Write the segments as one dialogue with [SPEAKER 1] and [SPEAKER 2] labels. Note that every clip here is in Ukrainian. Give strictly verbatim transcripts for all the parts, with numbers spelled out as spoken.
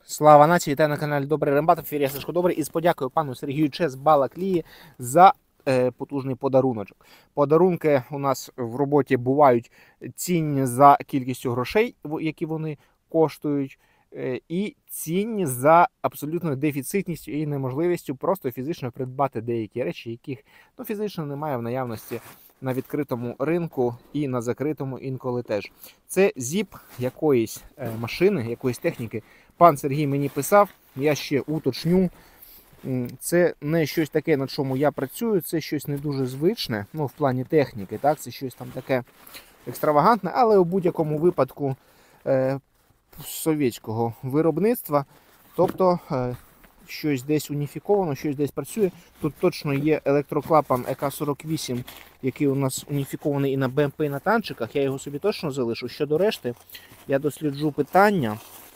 [SPEAKER 1] Слава нації, вітаю на каналі Добрий Рембат, в ефірі я Сашко Добрий, і з подякою пану Сергію Че з Балаклії за е, потужний подаруночок. Подарунки у нас в роботі бувають цінні за кількістю грошей, які вони коштують, е, і цінні за абсолютною дефіцитністю і неможливістю просто фізично придбати деякі речі, яких ну, фізично немає в наявності на відкритому ринку і на закритому інколи теж. Це зіп якоїсь е, машини, якоїсь техніки. Пан Сергій мені писав, я ще уточню. Це не щось таке, на чому я працюю, це щось не дуже звичне, ну, в плані техніки, так, це щось там таке екстравагантне, але у будь-якому випадку е, совєтського виробництва, тобто е, щось десь уніфіковано, щось десь працює. Тут точно є електроклапан Е Ка сорок вісім, який у нас уніфікований і на Бе Ем Пе, і на танчиках, я його собі точно залишу. Щодо решти, я досліджу питання.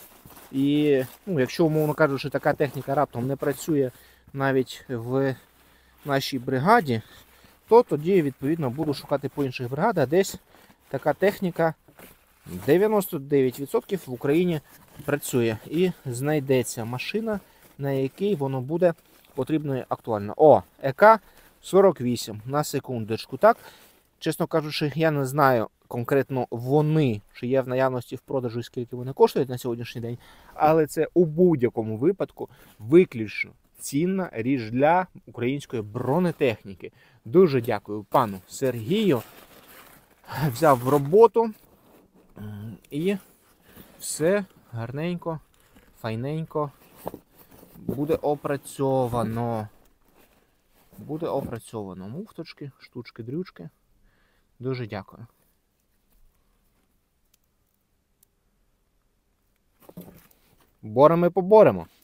[SPEAKER 1] І, ну, якщо, умовно кажучи, така техніка раптом не працює навіть в нашій бригаді, то тоді, відповідно, буду шукати по інших бригадах, десь така техніка дев'яносто дев'ять відсотків в Україні працює. І знайдеться машина, на якій воно буде потрібно і актуально. О, Е Ка сорок вісім, на секундочку, так? Чесно кажучи, я не знаю конкретно вони, чи є в наявності в продажу і скільки вони коштують на сьогоднішній день, але це у будь-якому випадку виключно цінна річ для української бронетехніки. Дуже дякую пану Сергію. Взяв в роботу і все гарненько, файненько буде опрацьовано. Буде опрацьовано. Муфточки, штучки, дрючки. Дуже дякую. Боремо і поборемо.